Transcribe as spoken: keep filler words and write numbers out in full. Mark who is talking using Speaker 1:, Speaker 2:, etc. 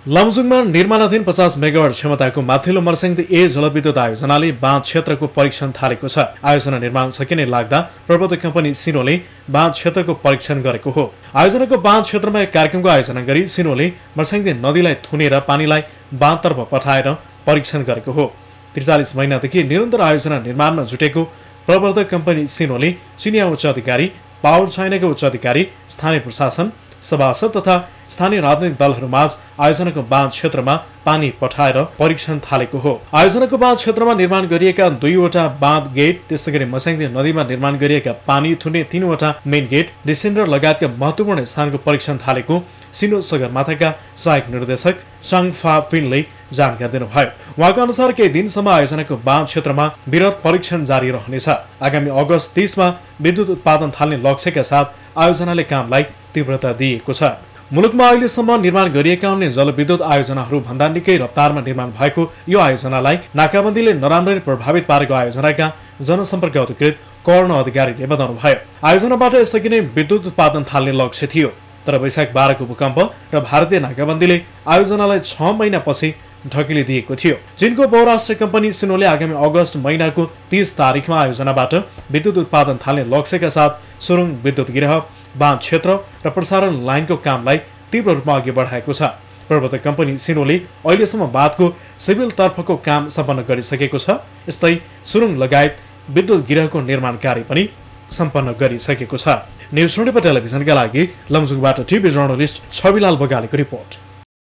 Speaker 1: लमजुङमा निर्माणाधीन पचास मेगावाट क्षमताको माथिल्लो मर्स्याङ्दी ए जलविद्युत आयोजनाले बाँध क्षेत्रको परीक्षण थालेको छ। आयोजना निर्माण सकिने लाग्दा प्रवर्तक कम्पनी सिनोले बाँध क्षेत्रको परीक्षण गरेको हो। आयोजनाको बाँध क्षेत्रमा एक कार्यक्रमको आयोजना गरी सिनोले मर्स्याङ्दी नदीलाई थुनेर पानीलाई बाँधतर्फ पठाएर परीक्षण गरेको हो। त्रिचालिस महिनादेखि निरन्तर आयोजना निर्माणमा जुटेको प्रवर्तक कम्पनी सिनोले चिनिया उच्च अधिकारी, पावर चाइनाका उच्च अधिकारी, स्थानीय प्रशासन, सभासद तथा स्थानीय राजनैतिक दलहरूमाझ आयोजनाको बाँध क्षेत्रमा पानी पठाएर परीक्षण थालेको हो। आयोजनाको बाँध क्षेत्रमा निर्माण गरिएका दुईवटा बाँध गेट, त्यसैगरी मर्स्याङ्दी नदीमा निर्माण गरिएका पानी थुन्ने तीनवटा मेन गेट, डिसेन्डर लगायतका महत्त्वपूर्ण स्थानको परीक्षण थालेको सिनो सगरमाथाका सहायक निर्देशक चाङफा फिनले जानकारी दिनुभयो। उहाँका अनुसार केही दिनसम्म आयोजनाको बाँध क्षेत्रमा विरत परीक्षण जारी रहनेछ। आगामी अगस्त तीसमा विद्युत उत्पादन थाल्ने लक्ष्यका साथ आयोजनाले कामलाई तीव्रता दिएको छ। मुलुकमा अहिलेसम्म निर्माण गरिएका अन्य जलविद्युत आयोजनाहरू भन्दा निकै रफ्तारमा निर्माण भएको यो आयोजनालाई नाकाबन्दीले नराम्ररी प्रभावित पारेको आयोजनाका जनसम्पर्क अधिकृत कर्ण अधिकारीले बताउनुभयो। आयोजनाबाट यसअघि नै विद्युत उत्पादन थाल्ने लक्ष्य थियो, तर वैशाख बाह्रको भूकम्प र भारतीय नाकाबन्दीले आयोजनालाई छ महिनापछि ढकिलिदिएको थियो। चीनको बहुराष्ट्रिय कम्पनी सिनोले आगामी अगस्त महिनाको तीस तारिखमा आयोजनाबाट विद्युत उत्पादन थाल्ने लक्ष्यका साथ सुरुङ विद्युत गृह, बाँध क्षेत्र र प्रसारण लाइनको कामलाई तीव्र रूपमा अघि बढाएको छ। प्रवर्तक कम्पनी सिनोले अहिलेसम्म बाँधको सिभिल तर्फको काम सम्पन्न गरिसकेको छ। यस्तै सुरुङ लगायत विद्युत गृहको निर्माण कार्य पनि सम्पन्न गरिसकेको छ। न्युज ट्वेन्टी फोर टेलिभिजनका लागि लमजुङबाट टिभी जर्नलिस्ट छविलाल बगालेको रिपोर्ट।